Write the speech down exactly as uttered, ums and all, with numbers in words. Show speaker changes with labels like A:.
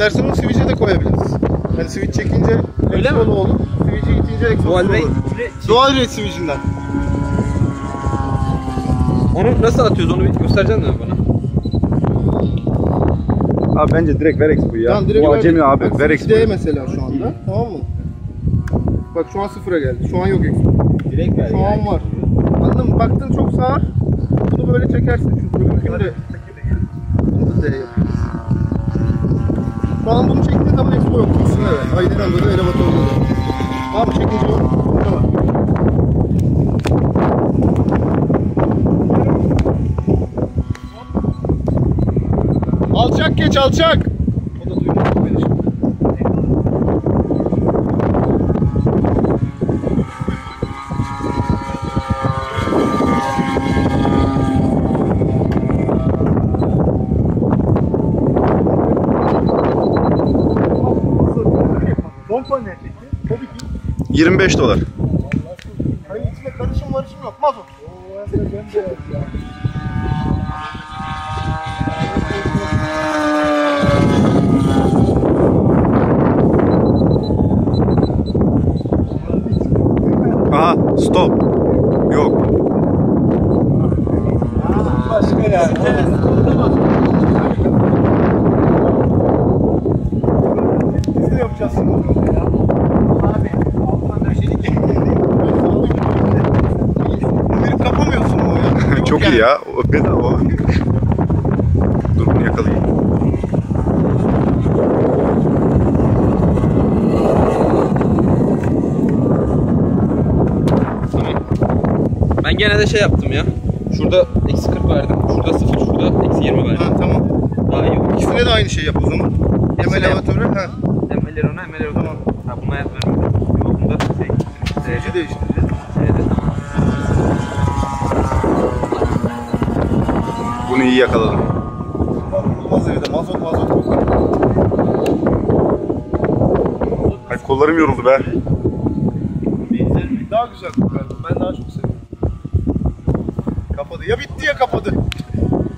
A: İstersen onu switch'e de koyabiliriz. Yani switch çekince
B: öyle mi
A: olur? Switch'e itince egzoz olur. Dual rate switch'inden.
B: Onu nasıl atıyoruz? Onu bir göstereceksin mi bana?
C: Abi bence direkt Verex bu ya.
A: Tamam, direkt
C: bu acemi
A: Verex.
C: abi. Verex bu.
A: Mesela şu anda. Tamam mı? Bak şu an sıfıra geldi. Şu an yok egzoz.
B: Direkt ver.
A: Şu an var. Anladın mı? Baktın çok sağır. Bunu böyle çekersin. Çünkü mümkün de. Bunu da Z yapıyoruz. Şu an bunu çektiğin zaman expo yok. Aslında evet. Aydın'dan böyle elevatörde de. Tamam mı? Çekince yok. Tamam. Alçak geç alçak. O da duyuyor beni şimdi. Pompa ne peki? Tabii ki.
C: yirmi beş dolar.
A: Hani içinde karışım marışım yok. Mazot.
C: Aha stop. Yok.
A: Başka yani. Biz de yapacağız şimdi. Abi altından döşedik. Bunları kapamıyorsun o ya.
C: Çok iyi ya. O bedava. Dur bunu yakalayayım.
B: Ben gene de şey yaptım ya. Şurada eksi kırk verdim. Şurada sıfır, şurada eksi yirmi verdim.
A: Ha tamam.
B: Daha iyi olur.
A: İkisine de aynı şey yap o zaman. Hem
B: Hepsine
A: elevatörü, ha.
B: Hem elektron hem elektron. Tamam. Ha buna yaz vermedim. Yok bunda şey.
A: Sürücü değiştireceğiz.
B: Şeyde.
C: Bunu iyi yakaladım.
A: Olmaz evde mazot mazot.
C: Ay kollarım yoruldu be.
A: Daha güzel kokar. Ben daha çok seviyorum. Kapadı. Ya bitti ya kapadı.